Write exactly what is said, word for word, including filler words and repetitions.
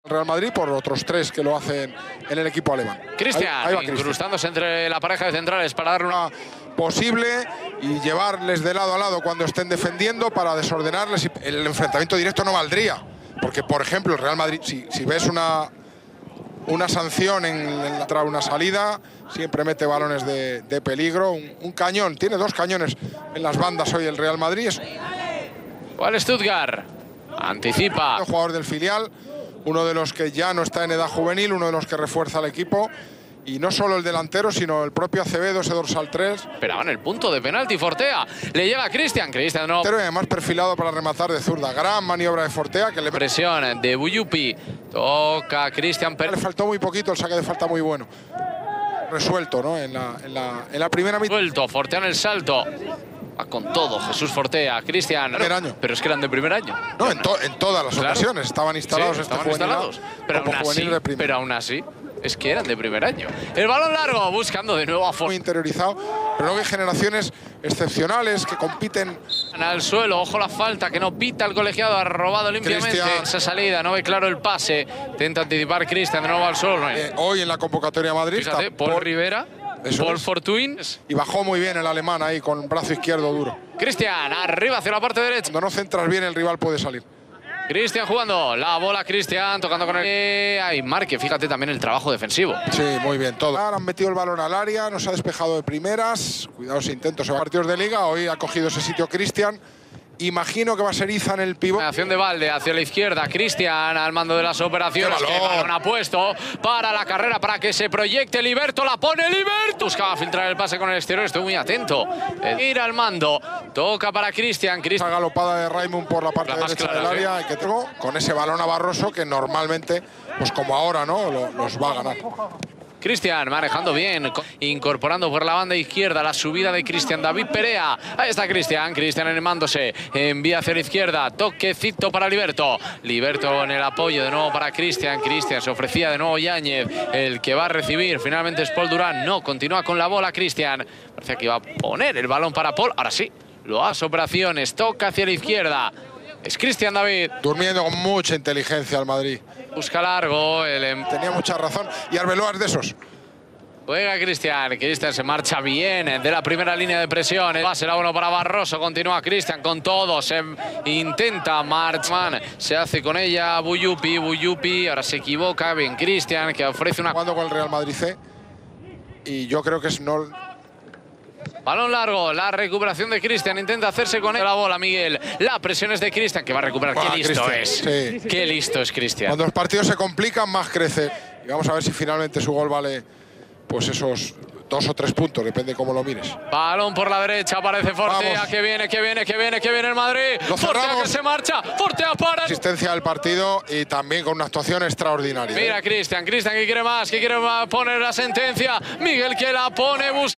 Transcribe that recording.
Real Madrid por otros tres que lo hacen en el equipo alemán. Cristian, incrustándose entre la pareja de centrales para darle una posible y llevarles de lado a lado cuando estén defendiendo para desordenarles. El enfrentamiento directo no valdría, porque por ejemplo el Real Madrid, si, si ves una una sanción en, en la, una salida, siempre mete balones de, de peligro, un, un cañón, tiene dos cañones en las bandas hoy el Real Madrid. ¿Cuál es Stuttgart? Anticipa. El jugador del filial, uno de los que ya no está en edad juvenil, uno de los que refuerza al equipo. Y no solo el delantero, sino el propio Acevedo, ese dorsal tres. Esperaban el punto de penalti, Fortea. Le llega a Cristian, Cristian no. Pero además perfilado para rematar de zurda. Gran maniobra de Fortea que le... Presión de Buyupi. Toca a Cristian. Le faltó muy poquito, el saque de falta muy bueno. Resuelto, ¿no? En la, en la, en la primera mitad. Suelto, Fortea en el salto. Va con todo, Jesús Fortea. Cristian. Primer año. Pero es que eran de primer año. No, en, to, en todas las claro. ocasiones. Estaban instalados sí, este estaban instalados. Pero aún, así, de pero aún así. Es que eran de primer año. El balón largo, buscando de nuevo a Fortea. Muy interiorizado, pero luego hay generaciones excepcionales que compiten. Al suelo, ojo la falta, que no pita el colegiado, ha robado limpiamente Cristian. Esa salida, no ve claro el pase. Intenta anticipar Cristian de nuevo al suelo. Eh, hoy en la convocatoria Madrid. Fíjate, está Paul, Paul Rivera, Paul es. Fortuyn. Y bajó muy bien el alemán ahí con el brazo izquierdo duro. Cristian, arriba hacia la parte derecha. Cuando no centras bien, el rival puede salir. Cristian jugando, la bola Cristian, tocando con el... Eh, ahí Marque, fíjate también el trabajo defensivo. Sí, muy bien, todo. Ahora han metido el balón al área, nos ha despejado de primeras. Cuidado ese intento, se va a partidos de liga. Hoy ha cogido ese sitio Cristian. Imagino que va a ser Iza en el pivote. Acción de Valde hacia la izquierda. Cristian al mando de las operaciones. ¡Qué balón! balón ha puesto para la carrera, para que se proyecte Liberto. La pone Liberto. Buscaba filtrar el pase con el exterior. Estoy muy atento. Ir al mando. Toca para Cristian. Cristian. La galopada de Raimund por la parte la derecha clara, del área. ¿Sí? Que tengo con ese balón a Barroso que normalmente, pues como ahora, ¿no? Los va a ganar. Cristian manejando bien, incorporando por la banda izquierda la subida de Cristian David Perea. Ahí está Cristian, Cristian animándose, envía hacia la izquierda, toquecito para Liberto. Liberto en el apoyo de nuevo para Cristian. Cristian se ofrecía de nuevo Yáñez, el que va a recibir. Finalmente es Paul Durán, no, continúa con la bola Cristian. Parecía que iba a poner el balón para Paul, ahora sí, lo hace operaciones, toca hacia la izquierda. Es Cristian David. Durmiendo con mucha inteligencia al Madrid. Busca largo. El... Tenía mucha razón. Y Arbeloa es de esos. Juega Cristian. Cristian se marcha bien de la primera línea de presión. Va a ser a uno para Barroso. Continúa Cristian con todo. Se intenta Marchman. Se hace con ella Buyupi. Buyupi. Ahora se equivoca. Bien Cristian, que ofrece una... Jugando con el Real Madrid C. Y yo creo que es no... Balón largo, la recuperación de Cristian, intenta hacerse con él la bola, Miguel. La presión es de Cristian, que va a recuperar. Buah, ¡Qué listo Christian, es! Sí. ¡Qué listo es Cristian! Cuando los partidos se complican, más crece. Y vamos a ver si finalmente su gol vale pues esos dos o tres puntos, depende cómo lo mires. Balón por la derecha, aparece Fortea, vamos. que viene, que viene, que viene, que viene el Madrid. Lo Fortea cerramos. que se marcha, Fortea para... Asistencia del partido y también con una actuación extraordinaria. Mira ¿eh? Cristian, Cristian que quiere más, que quiere poner la sentencia. Miguel que la pone, busca...